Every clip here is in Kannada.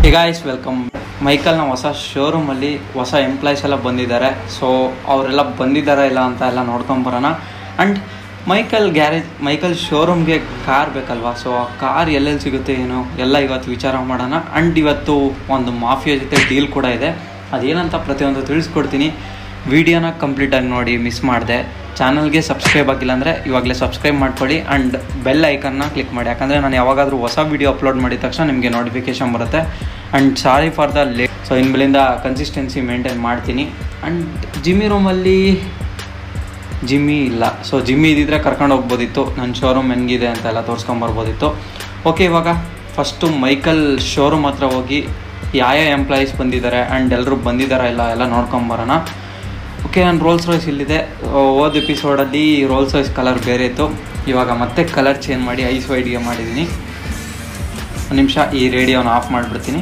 Hey guys, welcome. ಮೈಕಲ್ನ ಹೊಸ ಶೋರೂಮಲ್ಲಿ ಹೊಸ ಎಂಪ್ಲಾಯ್ಸ್ ಎಲ್ಲ ಬಂದಿದ್ದಾರೆ. ಸೊ ಅವರೆಲ್ಲ ಬಂದಿದ್ದಾರಾ ಇಲ್ಲ ಅಂತ ಎಲ್ಲ ನೋಡ್ಕೊಂಬರೋಣ. ಆ್ಯಂಡ್ ಮೈಕಲ್ ಶೋರೂಮ್ಗೆ ಕಾರ್ ಬೇಕಲ್ವಾ, ಸೊ ಆ ಕಾರ್ ಎಲ್ಲೆಲ್ಲಿ ಸಿಗುತ್ತೆ ಏನು ಎಲ್ಲ ಇವತ್ತು ವಿಚಾರ ಮಾಡೋಣ. ಆ್ಯಂಡ್ ಇವತ್ತು ಒಂದು ಮಾಫಿಯಾ ಜೊತೆ ಡೀಲ್ ಕೂಡ ಇದೆ. ಅದೇನಂತ ಪ್ರತಿಯೊಂದು ತಿಳಿಸ್ಕೊಡ್ತೀನಿ. ವಿಡಿಯೋನ ಕಂಪ್ಲೀಟಾಗಿ ನೋಡಿ, ಮಿಸ್ ಮಾಡಿದೆ. ಚಾನಲ್ಗೆ ಸಬ್ಸ್ಕ್ರೈಬ್ ಆಗಿಲ್ಲ ಅಂದರೆ ಇವಾಗಲೇ ಸಬ್ಸ್ಕ್ರೈಬ್ ಮಾಡ್ಕೊಳ್ಳಿ ಆ್ಯಂಡ್ ಬೆಲ್ ಐಕನ್ನ ಕ್ಲಿಕ್ ಮಾಡಿ. ಯಾಕಂದರೆ ನಾನು ಯಾವಾಗಾದರೂ ಹೊಸ ವೀಡಿಯೋ ಅಪ್ಲೋಡ್ ಮಾಡಿದ ತಕ್ಷಣ ನಿಮಗೆ ನೋಟಿಫಿಕೇಷನ್ ಬರುತ್ತೆ. And sorry for the late. So ಇನ್ಮೇಲಿಂದ ಕನ್ಸಿಸ್ಟೆನ್ಸಿ ಮೇಂಟೈನ್ ಮಾಡ್ತೀನಿ. ಆ್ಯಂಡ್ ಜಿಮ್ಮಿ ರೂಮಲ್ಲಿ ಜಿಮ್ಮಿ ಇಲ್ಲ. ಸೊ ಜಿಮ್ಮಿ ಇದ್ದಿದ್ರೆ ಕರ್ಕೊಂಡು ಹೋಗ್ಬೋದಿತ್ತು, ನನ್ನ ಶೋರೂಮ್ ಹೆಂಗಿದೆ ಅಂತ ಎಲ್ಲ ತೋರಿಸ್ಕೊಂಬರ್ಬೋದಿತ್ತು. ಓಕೆ, ಇವಾಗ ಫಸ್ಟು ಮೈಕಲ್ ಶೋರೂಮ್ ಹತ್ರ ಹೋಗಿ ಯಾವ ಎಂಪ್ಲಾಯೀಸ್ ಬಂದಿದ್ದಾರೆ ಆ್ಯಂಡ್ ಎಲ್ಲರೂ ಬಂದಿದ್ದಾರಾ ಎಲ್ಲ ನೋಡ್ಕೊಂಬರೋಣ. ಓಕೆ, ನಾನು ರೋಲ್ಸ್ ರಾಯ್ಸ್ ಇಲ್ಲಿದೆ. ಹೋದ ಎಪಿಸೋಡಲ್ಲಿ ರೋಲ್ಸ್ ರಾಯ್ಸ್ ಕಲರ್ ಬೇರೆ ಇತ್ತು, ಇವಾಗ ಮತ್ತೆ ಕಲರ್ ಚೇಂಜ್ ಮಾಡಿ ಐಸ್ ವೈಡ್ಗೆ ಮಾಡಿದ್ದೀನಿ. ಒಂದು ನಿಮಿಷ ಈ ರೇಡಿಯೋನ ಆಫ್ ಮಾಡಿಬಿಡ್ತೀನಿ.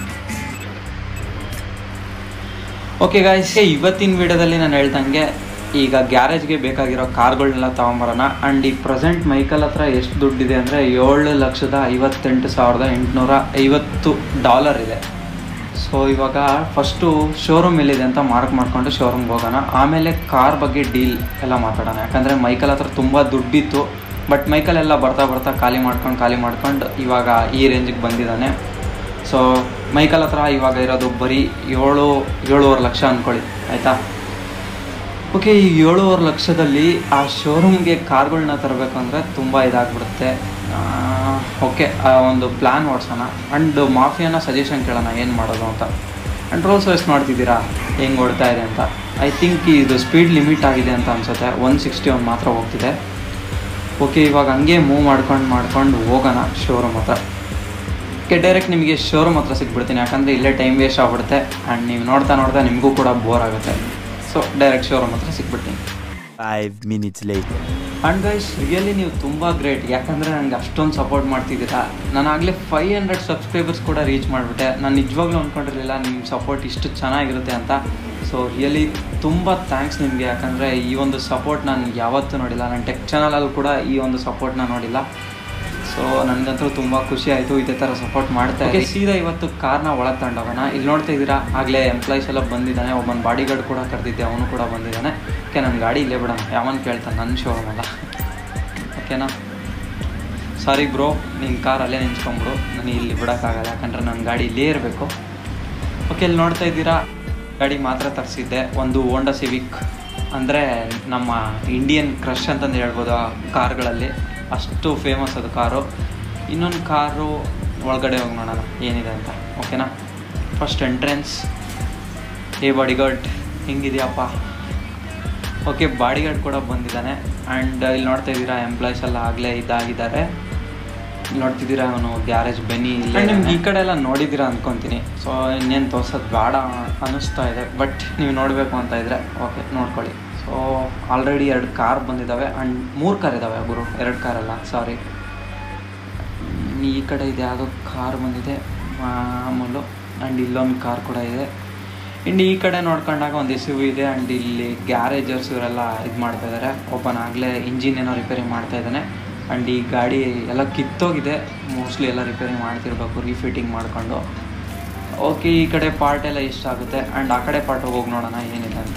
ಓಕೆ ಗಾಯ್ಸ್, ಇವತ್ತಿನ ವಿಡಿಯೋದಲ್ಲಿ ನಾನು ಹೇಳ್ದಂಗೆ ಈಗ ಗ್ಯಾರೇಜ್ಗೆ ಬೇಕಾಗಿರೋ ಕಾರ್ಗಳನ್ನೆಲ್ಲ ತೊಗೊಂಬರೋಣ. ಆ್ಯಂಡ್ ಈ ಪ್ರೆಸೆಂಟ್ ಮೈಕಲ್ ಹತ್ರ ಎಷ್ಟು ದುಡ್ಡಿದೆ ಅಂದರೆ $7,58,850 ಇದೆ. ಸೊ ಇವಾಗ ಫಸ್ಟು ಶೋರೂಮ್ ಎಲ್ಲಿದೆ ಅಂತ ಮಾಡ್ಕೊಂಡು ಶೋರೂಮ್ಗೆ ಹೋಗೋಣ. ಆಮೇಲೆ ಕಾರ್ ಬಗ್ಗೆ ಡೀಲ್ ಎಲ್ಲ ಮಾತಾಡೋಣ. ಯಾಕಂದರೆ ಮೈಕಲ್ ಹತ್ರ ತುಂಬ ದುಡ್ಡಿತ್ತು, ಬಟ್ ಮೈಕಲ್ ಎಲ್ಲ ಬರ್ತಾ ಖಾಲಿ ಮಾಡ್ಕೊಂಡು ಇವಾಗ ಈ ರೇಂಜಿಗೆ ಬಂದಿದ್ದಾನೆ. ಸೊ ಮೈಕಲ್ ಹತ್ರ ಇವಾಗ ಇರೋದು ಬರೀ 7.5 ಲಕ್ಷ ಅಂದ್ಕೊಳ್ಳಿ, ಆಯಿತಾ. ಓಕೆ, ಈ 7.5 ಲಕ್ಷದಲ್ಲಿ ಆ ಶೋರೂಮ್ಗೆ ಕಾರ್ಗಳನ್ನ ತರಬೇಕು ಅಂದರೆ ತುಂಬ ಇದಾಗ್ಬಿಡುತ್ತೆ. ಓಕೆ, ಒಂದು ಪ್ಲ್ಯಾನ್ ಓಡಿಸೋಣ. ಆ್ಯಂಡ್ ಮಾಫಿಯಾನ ಸಜೆಷನ್ ಕೇಳೋಣ ಏನು ಮಾಡೋದು ಅಂತ. ಆ್ಯಂಡ್ ರೋಲ್ಸ್ ರಾಯ್ಸ್ ಮಾಡ್ತಿದ್ದೀರಾ, ಹೆಂಗೆ ಓಡ್ತಾ ಇದೆ ಅಂತ. ಐ ಥಿಂಕ್ ಇದು ಸ್ಪೀಡ್ ಲಿಮಿಟ್ ಆಗಿದೆ ಅಂತ ಅನಿಸುತ್ತೆ, 161 ಮಾತ್ರ ಹೋಗ್ತಿದೆ. ಓಕೆ, ಇವಾಗ ಹಂಗೆ ಮೂವ್ ಮಾಡ್ಕೊಂಡು ಹೋಗೋಣ ಶೋರೂಮ್ ಹತ್ರ. ಓಕೆ, ಡೈರೆಕ್ಟ್ ನಿಮಗೆ ಶೋರೂಮ್ ಹತ್ರ ಸಿಗ್ಬಿಡ್ತೀನಿ, ಯಾಕಂದರೆ ಇಲ್ಲೇ ಟೈಮ್ ವೇಸ್ಟ್ ಆಗ್ಬಿಡುತ್ತೆ. ಆ್ಯಂಡ್ ನೀವು ನೋಡ್ತಾ ನಿಮಗೂ ಕೂಡ ಬೋರ್ ಆಗುತ್ತೆ. ಸೊ ಡೈರೆಕ್ಟ್ ಶೋರೂಮ್ ಹತ್ರ ಸಿಗ್ಬಿಡ್ತೀನಿ. 5 minutes later. And guys, really ನೀವು ತುಂಬ ಗ್ರೇಟ್. ಯಾಕಂದರೆ ನನಗೆ ಅಷ್ಟೊಂದು ಸಪೋರ್ಟ್ ಮಾಡ್ತಿದ್ದೀರಾ. ನಾನು ಆಗಲೇ 500 ಸಬ್ಸ್ಕ್ರೈಬರ್ಸ್ ಕೂಡ ರೀಚ್ ಮಾಡಿಬಿಟ್ಟೆ. ನಾನು ನಿಜವಾಗ್ಲೂ ಅಂದ್ಕೊಂಡಿರಲಿಲ್ಲ ನಿಮ್ಮ ಸಪೋರ್ಟ್ ಇಷ್ಟು ಚೆನ್ನಾಗಿರುತ್ತೆ ಅಂತ. ಸೊ ರಿಯಲಿ ತುಂಬ ಥ್ಯಾಂಕ್ಸ್ ನಿಮಗೆ. ಯಾಕಂದರೆ ಈ ಒಂದು ಸಪೋರ್ಟ್ ನಾನು ಯಾವತ್ತೂ ನೋಡಿಲ್ಲ, ನನ್ನ ಟೆಕ್ ಚಾನಲಲ್ಲಿ ಕೂಡ ಈ ಒಂದು ಸಪೋರ್ಟ್ನ ನೋಡಿಲ್ಲ. ಸೊ ನನಗಂತೂ ತುಂಬ ಖುಷಿ ಆಯಿತು ಇದೇ ಥರ ಸಪೋರ್ಟ್ ಮಾಡ್ತಾ ಇದ್ದೀನಿ. ಸೀದಾ ಇವತ್ತು ಕಾರ್ನ ಒಳಗೆ ತಗೊಂಡೋಗೋಣ. ಇಲ್ಲಿ ನೋಡ್ತಾ ಇದ್ದೀರಾ, ಆಗಲೇ ಎಂಪ್ಲಾಯೀಸ್ ಎಲ್ಲ ಬಂದಿದ್ದಾನೆ. ಒಬ್ಬನ ಬಾಡಿ ಗಾರ್ಡ್ ಕೂಡ ಕರೆದಿದ್ದೆ, ಅವನು ಕೂಡ ಬಂದಿದ್ದಾನೆ. ಓಕೆ, ನನ್ನ ಗಾಡಿ ಇಲ್ಲೇ ಬಿಡೋಣ, ಯಾವನು ಕೇಳ್ತಾನೆ, ನನ್ನ ಶೋರೂಮ್ ಅಲ್ಲ. ಓಕೆನಾ, ಸಾರಿ ಬ್ರೋ, ನಿನ್ನ ಕಾರ್ ಅಲ್ಲೇ ನಿಂತ್ಕೊಂಡ್ಬಿಡು, ನನಗೆ ಇಲ್ಲಿ ಬಿಡೋಕ್ಕಾಗಲ್ಲ, ಯಾಕಂದರೆ ನನ್ನ ಗಾಡಿ ಇಲ್ಲೇ ಇರಬೇಕು. ಓಕೆ, ಇಲ್ಲಿ ನೋಡ್ತಾ ಇದ್ದೀರಾ, ಗಾಡಿ ಮಾತ್ರ ತರಿಸಿದ್ದೆ. ಒಂದು ಹೋಂಡಾ ಸಿವಿಕ್, ಅಂದರೆ ನಮ್ಮ ಇಂಡಿಯನ್ ಕ್ರಶ್ ಅಂತಂದು ಹೇಳ್ಬೋದು ಆ ಕಾರ್ಗಳಲ್ಲಿ, ಅಷ್ಟು ಫೇಮಸ್ ಅದು ಕಾರು. ಇನ್ನೊಂದು ಕಾರು ಒಳಗಡೆ ಹೋಗಿ ನೋಡೋಣ ಏನಿದೆ ಅಂತ. ಓಕೆನಾ, ಫಸ್ಟ್ ಎಂಟ್ರೆನ್ಸ್. ಬಾಡಿ ಗಾರ್ಡ್ ಹೆಂಗಿದೆಯಪ್ಪ. ಓಕೆ, ಬಾಡಿ ಗಾರ್ಡ್ ಕೂಡ ಬಂದಿದ್ದಾನೆ. ಆ್ಯಂಡ್ ಇಲ್ಲಿ ನೋಡ್ತಾ ಇದ್ದೀರಾ, ಎಂಪ್ಲಾಯೀಸ್ ಎಲ್ಲ ಆಗಲೇ ಇದಾಗಿದ್ದಾರೆ. ಇಲ್ಲಿ ನೋಡ್ತಿದ್ದೀರಾ, ಅವನು ಗ್ಯಾರೇಜ್ ಬೆನ್ನಿ ಇಲ್ಲ. ನಿಮ್ಗೆ ಈ ಕಡೆ ಎಲ್ಲ ನೋಡಿದ್ದೀರಾ ಅಂದ್ಕೊತೀನಿ. ಸೊ ಇನ್ನೇನು ತೋರ್ಸೋದು ಬೇಡ ಅನ್ನಿಸ್ತಾ ಇದೆ, ಬಟ್ ನೀವು ನೋಡಬೇಕು ಅಂತ ಇದ್ದರೆ ಓಕೆ ನೋಡ್ಕೊಳ್ಳಿ. ಸೊ ಆಲ್ರೆಡಿ 2 ಕಾರ್ ಬಂದಿದ್ದಾವೆ. ಆ್ಯಂಡ್ 3 ಕಾರ್ ಇದ್ದಾವೆ ಗುರು, 2 ಕಾರಲ್ಲ, ಸಾರಿ. ಈ ಕಡೆ ಇದೆ ಯಾವುದೋ ಕಾರ್ ಬಂದಿದೆ ಮಾಮೂಲು. ಆ್ಯಂಡ್ ಇಲ್ಲೊಂದು ಕಾರ್ ಕೂಡ ಇದೆ. ಆ್ಯಂಡ್ ಈ ಕಡೆ ನೋಡ್ಕೊಂಡಾಗ ಒಂದು SUV ಇದೆ. ಆ್ಯಂಡ್ ಇಲ್ಲಿ ಗ್ಯಾರೇಜರ್ಸ್ ಇವರೆಲ್ಲ ಇದು ಮಾಡ್ತಾಯಿದ್ದಾರೆ. ಒಬ್ಬನಾಗಲೇ ಇಂಜಿನ್ ಏನೋ ರಿಪೇರಿ ಮಾಡ್ತಾಯಿದ್ದಾನೆ. ಆ್ಯಂಡ್ ಈ ಗಾಡಿ ಎಲ್ಲ ಕಿತ್ತೋಗಿದೆ, ಮೋಸ್ಟ್ಲಿ ಎಲ್ಲ ರಿಪೇರಿ ಮಾಡ್ತಿರ್ಬೇಕು, ರೀಫಿಟ್ಟಿಂಗ್ ಮಾಡಿಕೊಂಡು. ಓಕೆ, ಈ ಕಡೆ ಪಾರ್ಟ್ ಎಲ್ಲ ಎಷ್ಟಾಗುತ್ತೆ. ಆ್ಯಂಡ್ ಆ ಕಡೆ ಪಾರ್ಟ್ ಹೋಗಿ ನೋಡೋಣ ಏನಿದೆ ಅಂತ.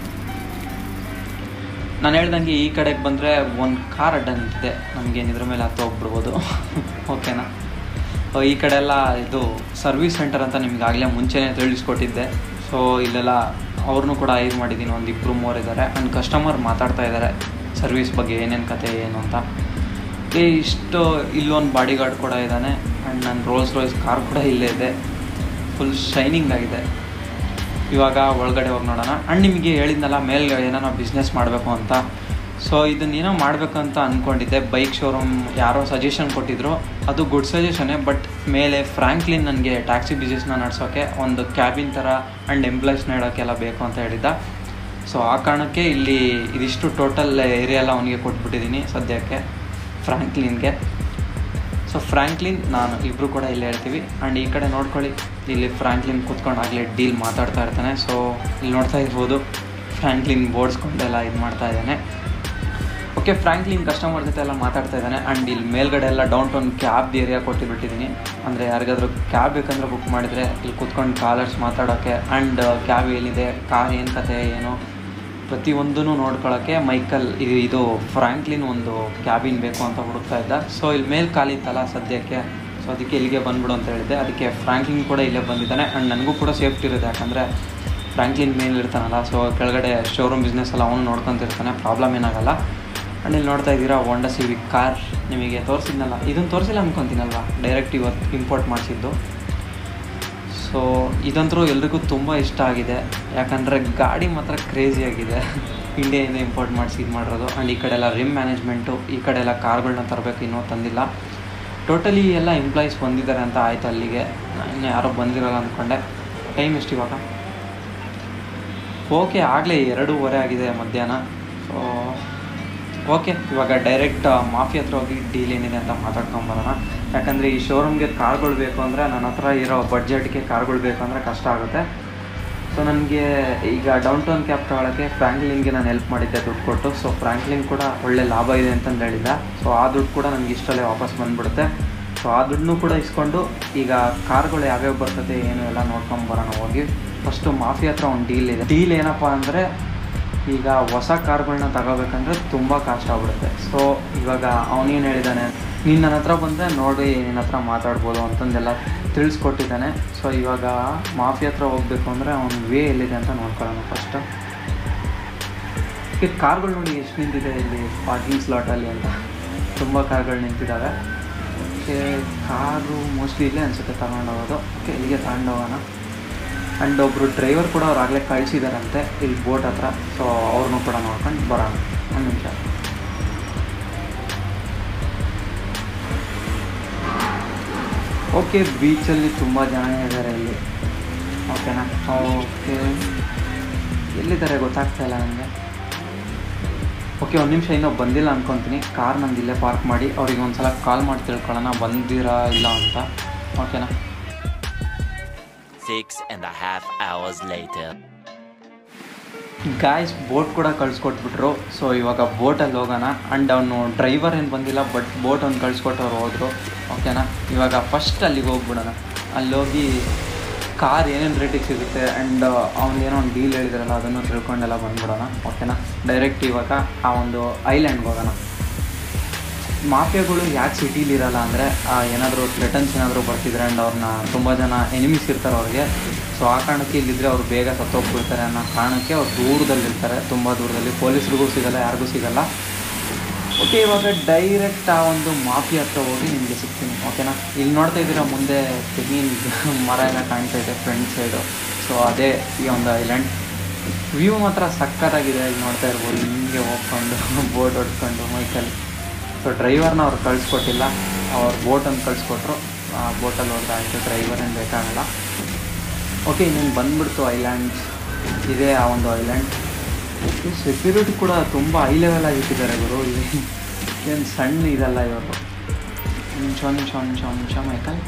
ನಾನು ಹೇಳ್ದಂಗೆ ಈ ಕಡೆಗೆ ಬಂದರೆ ಒಂದು ಕಾರ್ ಅಡ್ಡ ನಿಂತಿದೆ, ನಮಗೇನಿದ್ರ ಮೇಲೆ ಹತ್ತು ಹೋಗ್ಬಿಡ್ಬೋದು. ಓಕೆನಾ, ಈ ಕಡೆ ಎಲ್ಲ ಇದು ಸರ್ವಿಸ್ ಸೆಂಟರ್ ಅಂತ ನಿಮಗಾಗಲೇ ಮುಂಚೆನೇ ತಿಳಿಸ್ಕೊಟ್ಟಿದ್ದೆ. ಸೊ ಇಲ್ಲೆಲ್ಲ ಅವ್ರನ್ನೂ ಕೂಡ ಹೈರ್ ಮಾಡಿದ್ದೀನಿ, ಒಂದು 2-3 ಇದ್ದಾರೆ. ಆ್ಯಂಡ್ ಕಸ್ಟಮರ್ ಮಾತಾಡ್ತಾ ಇದ್ದಾರೆ ಸರ್ವಿಸ್ ಬಗ್ಗೆ, ಏನೇನು ಕತೆ ಏನು ಅಂತ. ಇಷ್ಟು ಇಲ್ಲೊಂದು ಬಾಡಿ ಗಾರ್ಡ್ ಕೂಡ ಇದ್ದಾನೆ. ಆ್ಯಂಡ್ ನನ್ನ ರೋಲ್ಸ್ ರಾಯ್ಸ್ ಕಾರ್ ಕೂಡ ಇಲ್ಲೇ ಇದೆ, ಫುಲ್ ಶೈನಿಂಗ್ ಆಗಿದೆ. ಇವಾಗ ಒಳಗಡೆ ಹೋಗಿ ನೋಡೋಣ. ಆ್ಯಂಡ್ ನಿಮಗೆ ಹೇಳಿದ್ನಲ್ಲ ಮೇಲೆ ಏನೋ ಬಿಸ್ನೆಸ್ ಮಾಡಬೇಕು ಅಂತ. ಸೊ ಇದನ್ನೇನೋ ಮಾಡಬೇಕು ಅಂತ ಅಂದ್ಕೊಂಡಿದ್ದೆ. ಬೈಕ್ ಶೋರೂಮ್ ಯಾರೋ ಸಜೆಷನ್ ಕೊಟ್ಟಿದ್ರು, ಅದು ಗುಡ್ ಸಜೆಷನ್ನೇ. ಬಟ್ ಮೇಲೆ ಫ್ರ್ಯಾಂಕ್ಲಿನ್ ನನಗೆ ಟ್ಯಾಕ್ಸಿ ಬಿಸ್ನೆಸ್ನ ನಡೆಸೋಕ್ಕೆ ಒಂದು ಕ್ಯಾಬಿನ್ ಥರ ಆ್ಯಂಡ್ ಎಂಪ್ಲಾಯ್ಸ್ನ ಇಡೋಕ್ಕೆಲ್ಲ ಬೇಕು ಅಂತ ಹೇಳಿದ್ದ. ಸೊ ಆ ಕಾರಣಕ್ಕೆ ಇಲ್ಲಿ ಇದಿಷ್ಟು ಟೋಟಲ್ ಏರಿಯಾ ಎಲ್ಲ ಅವನಿಗೆ ಕೊಟ್ಬಿಟ್ಟಿದ್ದೀನಿ ಸದ್ಯಕ್ಕೆ, ಫ್ರ್ಯಾಂಕ್ಲಿನ್ಗೆ. ಸೊ ಫ್ರ್ಯಾಂಕ್ಲಿನ್ ನಾನು ಇಬ್ಬರು ಕೂಡ ಇಲ್ಲೇ ಹೇಳ್ತೀವಿ. ಆ್ಯಂಡ್ ಈ ಕಡೆ ನೋಡ್ಕೊಳ್ಳಿ, ಇಲ್ಲಿ ಫ್ರ್ಯಾಂಕ್ಲಿನ್ ಕೂತ್ಕೊಂಡು ಆಗಲೇ ಡೀಲ್ ಮಾತಾಡ್ತಾ ಇರ್ತಾನೆ. ಸೊ ಇಲ್ಲಿ ನೋಡ್ತಾ ಇರ್ಬೋದು, ಫ್ರ್ಯಾಂಕ್ಲಿನ್ ಬೋರ್ಡ್ಸ್ಕೊಂಡೆಲ್ಲ ಇದು ಮಾಡ್ತಾ ಇದ್ದಾನೆ. ಓಕೆ, ಓಕೆ, ಫ್ರ್ಯಾಂಕ್ಲಿನ್ ಕಸ್ಟಮರ್ ಜೊತೆ ಎಲ್ಲ ಮಾತಾಡ್ತಾ ಇದ್ದಾನೆ. ಆ್ಯಂಡ್ ಇಲ್ಲಿ ಮೇಲ್ಗಡೆ ಎಲ್ಲ ಡೌನ್ ಟೌನ್ ಕ್ಯಾಬ್ ಏರಿಯಾ ಕೊಟ್ಟಿಬಿಟ್ಟಿದ್ದೀನಿ. ಅಂದರೆ ಯಾರಿಗಾದ್ರೂ ಕ್ಯಾಬ್ ಬೇಕಂದ್ರೆ ಬುಕ್ ಮಾಡಿದರೆ ಇಲ್ಲಿ ಕೂತ್ಕೊಂಡು ಕಾಲರ್ಸ್ ಮಾತಾಡೋಕ್ಕೆ ಆ್ಯಂಡ್ ಕ್ಯಾಬ್ ಏನಿದೆ, ಕಾರ್ ಏನು ಕತೆ ಏನು ಪ್ರತಿಯೊಂದೂ ನೋಡ್ಕೊಳ್ಳೋಕ್ಕೆ ಮೈಕಲ್ ಇದು ಫ್ರ್ಯಾಂಕ್ಲಿನ್ ಒಂದು ಕ್ಯಾಬಿನ್ ಬೇಕು ಅಂತ ಹುಡುಕ್ತಾ ಇದ್ದ. ಸೊ ಇಲ್ಲಿ ಮೇಲೆ ಖಾಲಿ ಇತ್ತಲ್ಲ ಸದ್ಯಕ್ಕೆ, ಸೊ ಅದಕ್ಕೆ ಇಲ್ಲಿಗೆ ಬಂದ್ಬಿಡು ಅಂತ ಹೇಳಿದ್ದೆ. ಅದಕ್ಕೆ ಫ್ರ್ಯಾಂಕ್ಲಿನ್ ಕೂಡ ಇಲ್ಲೇ ಬಂದಿದ್ದಾನೆ. ಆ್ಯಂಡ್ ನನಗೂ ಕೂಡ ಸೇಫ್ಟಿ ಇರುತ್ತೆ, ಯಾಕಂದರೆ ಫ್ರ್ಯಾಂಕ್ಲಿನ್ ಮೇಲೆ ಇರ್ತಾನಲ್ಲ, ಸೊ ಕೆಳಗಡೆ ಶೋರೂಮ್ ಬಿಸ್ನೆಸ್ ಎಲ್ಲ ಅವನು ನೋಡ್ಕೊತಿರ್ತಾನೆ, ಪ್ರಾಬ್ಲಮ್ ಏನಾಗಲ್ಲ. ಆ್ಯಂಡ್ ಇಲ್ಲಿ ನೋಡ್ತಾ ಇದ್ದೀರಾ ಹೋಂಡಾ ಸಿವಿಕ್ ಕಾರ್, ನಿಮಗೆ ತೋರಿಸಿದ್ನಲ್ಲ, ಇದನ್ನು ತೋರಿಸಿಲ್ಲ ಅಂದ್ಕೊತೀನಲ್ವ, ಡೈರೆಕ್ಟ್ ಇವತ್ತು ಇಂಪೋರ್ಟ್ ಮಾಡಿಸಿದ್ದು. ಸೊ ಇದಂತರೂ ಎಲ್ರಿಗೂ ತುಂಬ ಇಷ್ಟ ಆಗಿದೆ, ಯಾಕಂದರೆ ಗಾಡಿ ಮಾತ್ರ ಕ್ರೇಜಿಯಾಗಿದೆ. ಇಂಡಿಯಾದಿಂದ ಇಂಪೋರ್ಟ್ ಮಾಡಿಸಿ ಇದು ಮಾಡಿರೋದು. ಆ್ಯಂಡ್ ಈ ಕಡೆ ಎಲ್ಲ ರಿಮ್ ಮ್ಯಾನೇಜ್ಮೆಂಟು, ಈ ಕಡೆ ಎಲ್ಲ ಕಾರ್ಗಳನ್ನ ತರಬೇಕು, ಇನ್ನೂ ತಂದಿಲ್ಲ. ಟೋಟಲಿ ಎಲ್ಲ ಎಂಪ್ಲಾಯೀಸ್ ಬಂದಿದ್ದಾರೆ ಅಂತ ಆಯಿತು ಅಲ್ಲಿಗೆ. ಇನ್ನು ಯಾರೋ ಬಂದಿರಲ್ಲ ಅಂದ್ಕೊಂಡೆ. ಟೈಮ್ ಎಷ್ಟು ಇವಾಗ? ಓಕೆ, ಆಗಲೇ 2:30 ಆಗಿದೆ ಮಧ್ಯಾಹ್ನ. ಸೊ ಓಕೆ, ಇವಾಗ ಡೈರೆಕ್ಟ್ ಮಾಫಿ ಹತ್ರ ಹೋಗಿ ಡೀಲ್ ಏನಿದೆ ಅಂತ ಮಾತಾಡ್ಕೊಂಬರೋಣ. ಯಾಕಂದರೆ ಈ ಶೋರೂಮ್ಗೆ ಕಾರ್ಗಳು ಬೇಕು ಅಂದರೆ ನನ್ನ ಹತ್ರ ಇರೋ ಬಡ್ಜೆಟ್ಗೆ ಕಾರ್ಗಳು ಬೇಕು ಅಂದರೆ ಕಷ್ಟ ಆಗುತ್ತೆ. ಸೊ ನನಗೆ ಈಗ ಡೌನ್ ಟೌನ್ ಕ್ಯಾಬ್ ತಗೊಳ್ಳೋಕ್ಕೆ ಫ್ರ್ಯಾಂಕ್ಲಿನ್ಗೆ ನಾನು ಹೆಲ್ಪ್ ಮಾಡಿದ್ದೆ ದುಡ್ಡು ಕೊಟ್ಟು. ಸೊ ಫ್ರ್ಯಾಂಕ್ಲಿನ್ ಕೂಡ ಒಳ್ಳೆ ಲಾಭ ಇದೆ ಅಂತಂದು ಹೇಳಿದ್ದ. ಸೊ ಆ ದುಡ್ಡು ಕೂಡ ನನಗೆ ಇಷ್ಟಲ್ಲೇ ವಾಪಸ್ ಬಂದುಬಿಡುತ್ತೆ. ಸೊ ಆ ದುಡ್ಡನ್ನೂ ಕೂಡ ಇಸ್ಕೊಂಡು ಈಗ ಕಾರ್ಗಳು ಯಾವ್ಯಾವ ಬರ್ತದೆ ಏನು ಎಲ್ಲ ನೋಡ್ಕೊಂಬರೋಣ ಹೋಗಿ. ಫಸ್ಟು ಮಾಫಿ ಹತ್ರ ಒಂದು ಡೀಲ್ ಇದೆ. ಡೀಲ್ ಏನಪ್ಪ ಅಂದರೆ, ಈಗ ಹೊಸ ಕಾರ್ಗಳನ್ನ ತಗೋಬೇಕಂದ್ರೆ ತುಂಬ ಕಾಸ್ಟ್ ಆಗ್ಬಿಡುತ್ತೆ. ಸೊ ಇವಾಗ ಅವನೇನು ಹೇಳಿದ್ದಾನೆ, ನೀನು ನನ್ನ ಹತ್ರ ಬಂದರೆ ನೋಡಿ ನಿನ್ನ ಹತ್ರ ಮಾತಾಡ್ಬೋದು ಅಂತಂದೆಲ್ಲ ತಿಳಿಸ್ಕೊಟ್ಟಿದ್ದಾನೆ. ಸೊ ಇವಾಗ ಮಾಫಿ ಹತ್ರ ಹೋಗಬೇಕು ಅಂದರೆ ಅವ್ನ ವೇ ಎಲ್ಲಿದೆ ಅಂತ ನೋಡ್ಕೊಳ್ಳೋಣ ಫಸ್ಟು. ಈಗ ಕಾರ್ಗಳು ನೋಡಿ ಎಷ್ಟು ನಿಂತಿದೆ ಇಲ್ಲಿ ಪಾರ್ಕಿಂಗ್ ಸ್ಲಾಟಲ್ಲಿ ಅಂತ, ತುಂಬ ಕಾರ್ಗಳು ನಿಂತಿದ್ದಾವೆ. ಓಕೆ, ಕಾರು ಮೋಸ್ಟ್ಲಿ ಇಲ್ಲೇ ಅನಿಸುತ್ತೆ ತಗೊಂಡೋಗೋದು. ಓಕೆ, ಇಲ್ಲಿಗೆ ತಗೊಂಡೋಗೋಣ. ಆ್ಯಂಡ್ ಒಬ್ಬರು ಡ್ರೈವರ್ ಕೂಡ ಅವ್ರು ಆಗಲೇ ಕಳಿಸಿದಾರಂತೆ ಇಲ್ಲಿ ಬೋಟ್ ಹತ್ರ. ಸೊ ಅವ್ರನ್ನೂ ಕೂಡ ನೋಡ್ಕೊಂಡು ಬರೋಣ. ಒಂದು ನಿಮಿಷ. ಓಕೆ, ಬೀಚಲ್ಲಿ ತುಂಬ ಜನ ಇದ್ದಾರೆ ಇಲ್ಲಿ. ಓಕೆನಾ? ಓಕೆ, ಎಲ್ಲಿದ್ದಾರೆ ಗೊತ್ತಾಗ್ತಾ ಇಲ್ಲ ನನಗೆ. ಓಕೆ, ಒಂದು ನಿಮಿಷ, ಇನ್ನೂ ಬಂದಿಲ್ಲ ಅಂದ್ಕೊತೀನಿ. ಕಾರ್ ನಂದು ಇಲ್ಲೇ ಪಾರ್ಕ್ ಮಾಡಿ ಅವ್ರಿಗೆ ಒಂದು ಸಲ ಕಾಲ್ ಮಾಡಿ ತಿಳ್ಕೊಳ್ಳೋಣ ಬಂದಿರಾ ಇಲ್ಲ ಅಂತ. ಓಕೆನಾ? 6.5 hours later. ಗಾಯ್ಸ್, ಬೋಟ್ ಕೂಡ ಕಳಿಸ್ಕೊಟ್ಬಿಟ್ರು. ಸೊ ಇವಾಗ ಬೋಟಲ್ಲಿ ಹೋಗೋಣ. ಆ್ಯಂಡ್ ಅವನು ಡ್ರೈವರ್ ಏನು ಬಂದಿಲ್ಲ, ಬಟ್ ಬೋಟ್ ಒಂದು ಕಳಿಸ್ಕೊಟ್ಟವ್ರು ಹೋದರು. ಓಕೆನಾ? ಇವಾಗ ಫಸ್ಟ್ ಅಲ್ಲಿಗೆ ಹೋಗ್ಬಿಡೋಣ. ಅಲ್ಲೋಗಿ ಕಾರ್ ಏನೇನು ರೇಟಿಗೆ ಸಿಗುತ್ತೆ ಆ್ಯಂಡ್ ಅವ್ನಿಗೇನೋ ಒಂದು ಡೀಲ್ ಹೇಳಿದ್ರಲ್ಲ ಅದನ್ನು ತಿಳ್ಕೊಂಡೆಲ್ಲ ಬಂದ್ಬಿಡೋಣ. ಓಕೆನಾ? ಡೈರೆಕ್ಟ್ ಇವಾಗ ಆ ಒಂದು ಐಲ್ಯಾಂಡ್ಗೆ ಹೋಗೋಣ. ಮಾಫಿಯಾಗಳು ಯಾಕೆ ಸಿಟೀಲಿರಲ್ಲ ಅಂದರೆ, ಏನಾದರೂ ಥ್ರೆಟನ್ಸ್ ಏನಾದರೂ ಬರ್ತಿದ್ರೆ ಆ್ಯಂಡ್ ಅವ್ರನ್ನ ತುಂಬ ಜನ ಎನಿಮೀಸ್ ಇರ್ತಾರೆ ಅವ್ರಿಗೆ. ಸೊ ಆ ಕಾರಣಕ್ಕೆ ಇಲ್ಲಿದ್ದರೆ ಅವ್ರು ಬೇಗ ಸತ್ತೋಗ್ಬಿಡ್ತಾರೆ ಅನ್ನೋ ಕಾರಣಕ್ಕೆ ಅವ್ರು ದೂರದಲ್ಲಿರ್ತಾರೆ, ತುಂಬ ದೂರದಲ್ಲಿ. ಪೊಲೀಸ್ರಿಗೂ ಸಿಗೋಲ್ಲ, ಯಾರಿಗೂ ಸಿಗೋಲ್ಲ. ಓಕೆ, ಇವಾಗ ಡೈರೆಕ್ಟ್ ಆ ಒಂದು ಮಾಫಿ ಹತ್ರ ಹೋಗಿ ನಿಮಗೆ ಸಿಗ್ತೀನಿ. ಓಕೆನಾ? ಇಲ್ಲಿ ನೋಡ್ತಾ ಇದ್ದೀರಾ ಮುಂದೆ ತೆಂಗಿನ ಮರ ಎಲ್ಲ ಕಾಣ್ತಾ ಇದೆ ಫ್ರಂಟ್ ಸೈಡು. ಸೊ ಅದೇ ಈ ಒಂದು ಐಲ್ಯಾಂಡ್. ವ್ಯೂ ಮಾತ್ರ ಸಕ್ಕತ್ತಾಗಿದೆ. ಇಲ್ಲಿ ನೋಡ್ತಾ ಇರ್ಬೋದು, ಹಿಂಗೆ ಹೋಗ್ಕೊಂಡು ಬೋಟ್ ಹೊಡ್ಕೊಂಡು ಮೈಕಲ್ಲಿ. ಸೊ ಡ್ರೈವರ್ನ ಅವ್ರು ಕಳಿಸ್ಕೊಟ್ಟಿಲ್ಲ, ಅವ್ರು ಬೋಟನ್ನು ಕಳಿಸ್ಕೊಟ್ರು. ಆ ಬೋಟಲ್ಲಿ ಹೋದ್ರೆ ಆಯಿತು, ಡ್ರೈವರ್ ಏನು ಬೇಕಾಗಲ್ಲ. ಓಕೆ, ಇನ್ನೇನು ಬಂದ್ಬಿಡ್ತು ಐಲ್ಯಾಂಡ್ಸ್. ಇದೇ ಆ ಒಂದು ಐಲ್ಯಾಂಡ್. ಸೆಕ್ಯೂರಿಟಿ ಕೂಡ ತುಂಬ ಹೈ ಲೆವೆಲ್ ಆಗಿಟ್ಟಿದ್ದಾರೆ ಗುರು. ಏನು ಸಣ್ಣ ಇದಲ್ಲ ಇವರು. ನಿಮಿಷ ಮೈಕಲ್.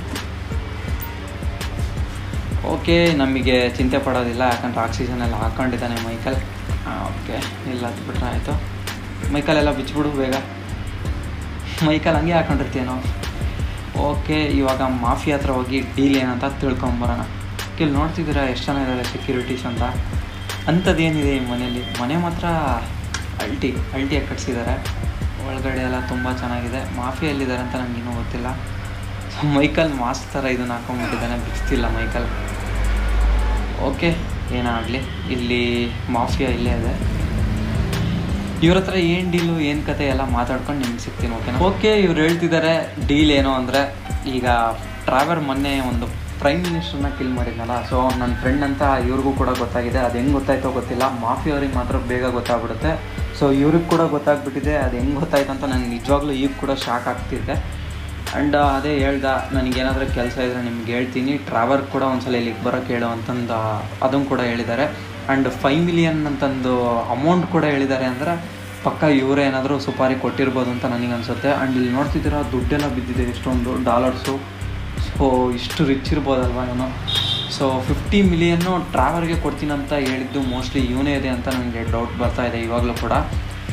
ಓಕೆ, ನಮಗೆ ಚಿಂತೆ ಪಡೋದಿಲ್ಲ, ಯಾಕಂದ್ರೆ ಆಕ್ಸಿಜನ್ ಎಲ್ಲ ಹಾಕ್ಕೊಂಡಿದ್ದಾನೆ ಮೈಕಲ್. ಓಕೆ, ಇಲ್ಲ ಹತ್ಬಿಟ್ರೆ ಆಯಿತು. ಮೈಕಲೆಲ್ಲ ಬಿಚ್ಚಿಬಿಡು ಬೇಗ. ಮೈಕಲ್ ಹಂಗೆ ಹಾಕೊಂಡಿರ್ತೀನೋ. ಓಕೆ, ಇವಾಗ ಮಾಫಿ ಹತ್ರ ಹೋಗಿ ಡೀಲ್ ಏನಂತ ತಿಳ್ಕೊಂಬರೋಣ. ಇಲ್ಲಿ ನೋಡ್ತಿದ್ದೀರಾ ಎಷ್ಟು ಜನ ಇದ್ದಾರೆ ಸೆಕ್ಯೂರಿಟೀಸ್ ಅಂತ. ಅಂಥದ್ದೇನಿದೆ ಈ ಮನೆಯಲ್ಲಿ. ಮನೆ ಮಾತ್ರ ಅಲ್ಟಿಯಾಗಿ ಕಟ್ಸಿದ್ದಾರೆ. ಒಳಗಡೆ ಎಲ್ಲ ತುಂಬ ಚೆನ್ನಾಗಿದೆ. ಮಾಫಿಯಲ್ಲಿದ್ದಾರೆ ಅಂತ ನನಗಿನ್ನೂ ಗೊತ್ತಿಲ್ಲ. ಮೈಕಲ್ ಮಾಸ್ಕ್ ಥರ ಇದನ್ನು ಹಾಕೊಂಡ್ಬಿಟ್ಟಿದ್ದಾನೆ, ಬಿಚ್ತಿಲ್ಲ ಮೈಕಲ್. ಓಕೆ, ಏನಾಗಲಿ. ಇಲ್ಲಿ ಮಾಫಿಯಾ ಇಲ್ಲೇ ಇದೆ. ಇವ್ರ ಹತ್ರ ಏನು ಡೀಲು ಏನು ಕತೆ ಎಲ್ಲ ಮಾತಾಡ್ಕೊಂಡು ನಿಮ್ಗೆ ಸಿಗ್ತೀನಿ. ಓಕೆನಾ? ಓಕೆ, ಇವ್ರು ಹೇಳ್ತಿದ್ದಾರೆ ಡೀಲ್ ಏನು ಅಂದರೆ, ಈಗ ಟ್ರಾವರ್ ಮೊನ್ನೆ ಒಂದು ಪ್ರೈಮ್ ಮಿನಿಸ್ಟರ್ನ ಕಿಲ್ ಮಾಡಿದ್ನಲ್ಲ. ಸೊ ನನ್ನ ಫ್ರೆಂಡ್ ಅಂತ ಇವ್ರಿಗೂ ಕೂಡ ಗೊತ್ತಾಗಿದೆ. ಅದು ಹೆಂಗೆ ಗೊತ್ತಾಯ್ತೋ ಗೊತ್ತಿಲ್ಲ, ಮಾಫಿಯವ್ರಿಗೆ ಮಾತ್ರ ಬೇಗ ಗೊತ್ತಾಗ್ಬಿಡುತ್ತೆ. ಸೊ ಇವ್ರಿಗೆ ಕೂಡ ಗೊತ್ತಾಗ್ಬಿಟ್ಟಿದೆ. ಅದು ಹೆಂಗೆ ಗೊತ್ತಾಯ್ತು ಅಂತ ನನಗೆ ನಿಜವಾಗ್ಲೂ ಈಗ ಕೂಡ ಶಾಕ್ ಆಗ್ತಿದೆ. ಆ್ಯಂಡ್ ಅದೇ ಹೇಳ್ದೆ, ನನಗೇನಾದರೂ ಕೆಲಸ ಇದ್ದರೆ ನಿಮ್ಗೆ ಹೇಳ್ತೀನಿ, ಟ್ರಾವರ್ ಕೂಡ ಒಂದ್ಸಲ ಇಲ್ಲಿಗೆ ಬರೋಕ್ಕೆ ಹೇಳು ಅಂತಂದು ಅದನ್ನು ಕೂಡ ಹೇಳಿದ್ದಾರೆ. ಆ್ಯಂಡ್ 5 ಮಿಲಿಯನ್ ಅಂತಂದು ಅಮೌಂಟ್ ಕೂಡ ಹೇಳಿದ್ದಾರೆ. ಅಂದರೆ ಪಕ್ಕ ಇವರೇ ಏನಾದರೂ ಸುಪಾರಿ ಕೊಟ್ಟಿರ್ಬೋದು ಅಂತ ನನಗೆ ಅನಿಸುತ್ತೆ. ಆ್ಯಂಡ್ ಇಲ್ಲಿ ನೋಡ್ತಿದ್ದೀರಾ ದುಡ್ಡೆಲ್ಲ ಬಿದ್ದಿದೆ, ಎಷ್ಟೊಂದು ಡಾಲರ್ಸು. ಸೊ ಇಷ್ಟು ರಿಚ್ ಇರ್ಬೋದಲ್ವ ಇವನು. ಸೊ 50 ಮಿಲಿಯನ್ನು ಟ್ರಾವರ್ಗೆ ಕೊಡ್ತೀನಂತ ಹೇಳಿದ್ದು ಮೋಸ್ಟ್ಲಿ ಇವನೇ ಇದೆ ಅಂತ ನನಗೆ ಡೌಟ್ ಬರ್ತಾ ಇದೆ ಇವಾಗಲೂ ಕೂಡ. ಸೊ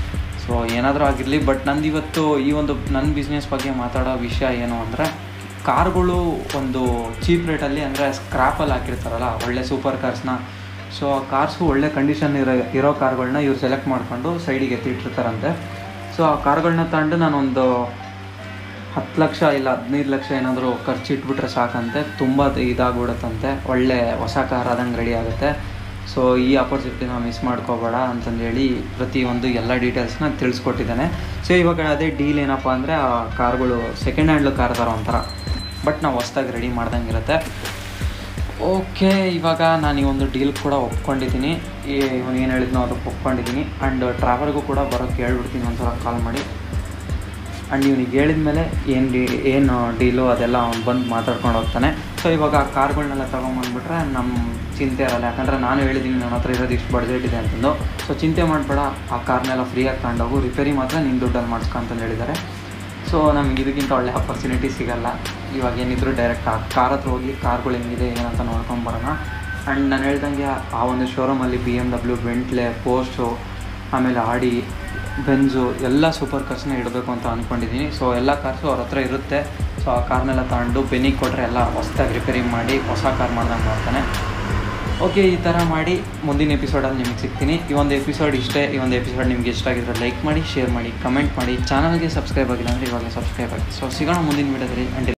ಸೊ ಏನಾದರೂ ಆಗಿರಲಿ, ಬಟ್ ನಂದು ಇವತ್ತು ಈ ಒಂದು ನನ್ನ ಬಿಸ್ನೆಸ್ ಬಗ್ಗೆ ಮಾತಾಡೋ ವಿಷಯ ಏನು ಅಂದರೆ, ಕಾರ್ಗಳು ಒಂದು ಚೀಪ್ ರೇಟಲ್ಲಿ ಅಂದರೆ ಸ್ಕ್ರ್ಯಾಪಲ್ಲಿ ಹಾಕಿರ್ತಾರಲ್ಲ ಒಳ್ಳೆ ಸೂಪರ್ ಕಾರ್ಸ್ನ. ಸೊ ಆ ಕಾರ್ಸು ಒಳ್ಳೆ ಕಂಡೀಷನ್ ಇರೋ ಕಾರ್ಗಳನ್ನ ಇವ್ರು ಸೆಲೆಕ್ಟ್ ಮಾಡಿಕೊಂಡು ಸೈಡಿಗೆ ಎತ್ತಿಟ್ಟಿರ್ತಾರಂತೆ. ಸೊ ಆ ಕಾರ್ಗಳನ್ನ ತಗೊಂಡು ನಾನೊಂದು 10 ಲಕ್ಷ ಇಲ್ಲ 15 ಲಕ್ಷ ಏನಾದರೂ ಖರ್ಚಿಟ್ಬಿಟ್ರೆ ಸಾಕಂತೆ, ತುಂಬ ಇದಾಗ್ಬಿಡುತ್ತಂತೆ, ಒಳ್ಳೆ ಹೊಸ ಕಾರ್ ಆದಂಗೆ ರೆಡಿ ಆಗುತ್ತೆ. ಸೊ ಈ ಆಪರ್ಚುನಿಟಿನ ಮಿಸ್ ಮಾಡ್ಕೋಬೇಡ ಅಂತಂದೇಳಿ ಪ್ರತಿಯೊಂದು ಎಲ್ಲ ಡೀಟೇಲ್ಸ್ನ ತಿಳಿಸ್ಕೊಟ್ಟಿದ್ದಾನೆ. ಸೊ ಇವಾಗ ಅದೇ ಡೀಲ್ ಏನಪ್ಪ ಅಂದರೆ, ಆ ಕಾರ್ಗಳು ಸೆಕೆಂಡ್ ಹ್ಯಾಂಡ್ಲು ಕಾರ್ ಥರ ಒಂಥರ, ಬಟ್ ನಾವು ಹೊಸ್ದಾಗಿ ರೆಡಿ ಮಾಡ್ದಂಗೆ ಇರುತ್ತೆ. ಓಕೆ, ಇವಾಗ ನಾನು ಈ ಒಂದು ಡೀಲ್ ಕೂಡ ಒಪ್ಕೊಂಡಿದ್ದೀನಿ. ಇವನು ಏನು ಹೇಳಿದ್ನೋ ಅದಕ್ಕೆ ಒಪ್ಕೊಂಡಿದ್ದೀನಿ. ಆ್ಯಂಡ್ ಟ್ರಾವೆಲ್ಗೂ ಕೂಡ ಬರೋಕ್ಕೆ ಹೇಳ್ಬಿಡ್ತೀನಿ ಒಂದ್ಸಲ ಕಾಲ್ ಮಾಡಿ. ಆ್ಯಂಡ್ ಇವನಿಗೆ ಹೇಳಿದ ಮೇಲೆ ಏನು ಡೀಲು ಅದೆಲ್ಲ ಅವ್ನು ಬಂದು ಮಾತಾಡ್ಕೊಂಡು ಹೋಗ್ತಾನೆ. ಸೊ ಇವಾಗ ಆ ಕಾರ್ಗಳನ್ನೆಲ್ಲ ತೊಗೊಂಬಂದ್ಬಿಟ್ರೆ ನಮ್ಮ ಚಿಂತೆ ಇರಲ್ಲ, ಯಾಕಂದರೆ ನಾನು ಹೇಳಿದ್ದೀನಿ ನನ್ನ ಹತ್ರ ಇರೋದು ಇಷ್ಟು ಬಡ್ಜೆಟ್ ಇದೆ ಅಂತಂದು. ಸೊ ಚಿಂತೆ ಮಾಡಬೇಡ, ಆ ಕಾರ್ನೆಲ್ಲ ಫ್ರೀಯಾಗಿ ತಗೊಂಡೋಗು, ರಿಪೇರಿ ಮಾತ್ರ ನಿನ್ನ ದುಡ್ಡಲ್ಲಿ ಮಾಡಿಸ್ಕೊ ಅಂತಂದು ಹೇಳಿದ್ದಾರೆ. ಸೊ ನಮ್ಗೆ ಇದಕ್ಕಿಂತ ಒಳ್ಳೆ ಆಪರ್ಚುನಿಟಿ ಸಿಗೋಲ್ಲ. ಇವಾಗ ಏನಿದ್ರು ಡೈರೆಕ್ಟ್ ಆ ಕಾರ್ ಹತ್ರ ಹೋಗಿ ಕಾರ್ಗಳು ಹೆಂಗಿದೆ ಏನಂತ ನೋಡ್ಕೊಂಬರೋಣ. ಆ್ಯಂಡ್ ನಾನು ಹೇಳ್ದಂಗೆ ಆ ಒಂದು ಶೋರೂಮಲ್ಲಿ BMW, ಬೆಂಟ್ಲೆ, ಪೋರ್ಷು, ಆಮೇಲೆ ಆಡಿ, ಬೆಂಜು ಎಲ್ಲ ಸೂಪರ್ ಕಾರ್ಸ್ನ ಇಡಬೇಕು ಅಂತ ಅಂದ್ಕೊಂಡಿದ್ದೀನಿ. ಸೊ ಎಲ್ಲ ಕಾರ್ಸು ಅವ್ರ ಹತ್ರ ಇರುತ್ತೆ. ಸೊ ಆ ಕಾರ್ನೆಲ್ಲ ತಗೊಂಡು ಬೆನ್ನಿಗೆ ಕೊಟ್ಟರೆ ಎಲ್ಲ ಹೊಸ್ದಾಗಿ ರಿಪೇರಿ ಮಾಡಿ ಹೊಸ ಕಾರ್ ಮಾಡ್ದಂಗೆ ಮಾಡ್ತಾನೆ. ಓಕೆ, ಈ ಥರ ಮಾಡಿ ಮುಂದಿನ ಎಪಿಸೋಡಲ್ಲಿ ನಿಮಗೆ ಸಿಗ್ತೀನಿ. ಈ ಒಂದು ಎಪಿಸೋಡ್ ಇಷ್ಟೇ. ಈ ಒಂದು ಎಪಿಸೋಡ್ ನಿಮ್ಗೆ ಇಷ್ಟ ಆಗಿದ್ರೆ ಲೈಕ್ ಮಾಡಿ, ಶೇರ್ ಮಾಡಿ, ಕಮೆಂಟ್ ಮಾಡಿ. ಚಾನಲ್ಗೆ ಸಬ್ಸ್ಕ್ರೈಬ್ ಆಗಿಲ್ಲ ಅಂದರೆ ಇವಾಗ ಸಬ್ಸ್ಕ್ರೈಬ್ ಆಗಿ. ಸೊ ಸಿಗೋಣ ಮುಂದಿನ ವೀಡಿಯೋದಲ್ಲಿ.